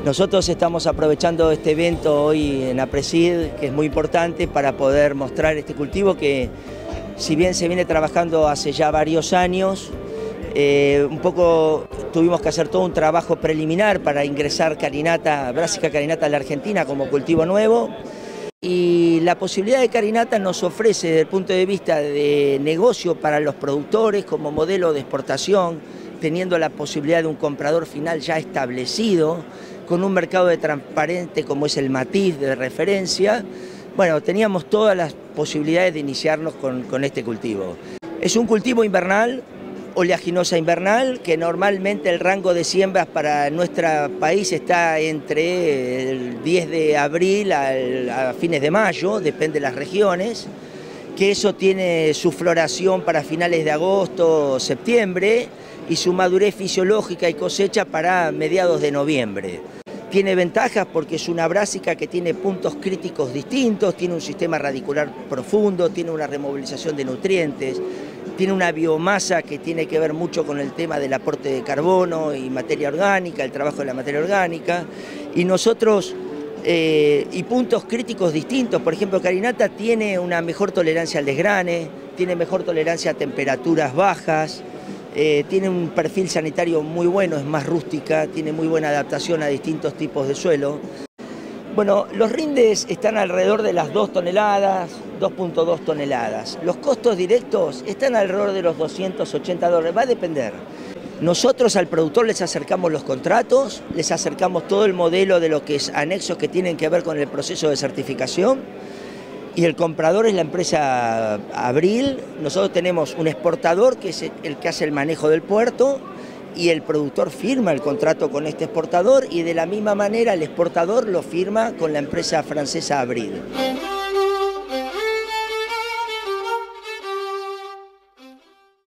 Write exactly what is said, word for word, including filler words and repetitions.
Nosotros estamos aprovechando este evento hoy en APRESID, que es muy importante para poder mostrar este cultivo que, si bien se viene trabajando hace ya varios años, eh, un poco tuvimos que hacer todo un trabajo preliminar para ingresar carinata, Brassica carinata a la Argentina como cultivo nuevo. Y la posibilidad de carinata nos ofrece desde el punto de vista de negocio para los productores como modelo de exportación, teniendo la posibilidad de un comprador final ya establecido, con un mercado de transparente como es el Matiz de referencia. Bueno, teníamos todas las posibilidades de iniciarnos con, con este cultivo. Es un cultivo invernal, oleaginosa invernal, que normalmente el rango de siembras para nuestro país está entre el diez de abril al, a fines de mayo, depende de las regiones, que eso tiene su floración para finales de agosto o septiembre y su madurez fisiológica y cosecha para mediados de noviembre. Tiene ventajas porque es una brásica que tiene puntos críticos distintos, tiene un sistema radicular profundo, tiene una removilización de nutrientes, tiene una biomasa que tiene que ver mucho con el tema del aporte de carbono y materia orgánica, el trabajo de la materia orgánica, y nosotros, eh, y puntos críticos distintos. Por ejemplo, carinata tiene una mejor tolerancia al desgrane, tiene mejor tolerancia a temperaturas bajas, eh, tiene un perfil sanitario muy bueno, es más rústica, tiene muy buena adaptación a distintos tipos de suelo. Bueno, los rindes están alrededor de las dos toneladas, dos punto dos toneladas. Los costos directos están alrededor de los doscientos ochenta dólares, va a depender. Nosotros al productor les acercamos los contratos, les acercamos todo el modelo de lo que es anexos que tienen que ver con el proceso de certificación, y el comprador es la empresa Abril. Nosotros tenemos un exportador que es el que hace el manejo del puerto, y el productor firma el contrato con este exportador y de la misma manera el exportador lo firma con la empresa francesa Abril.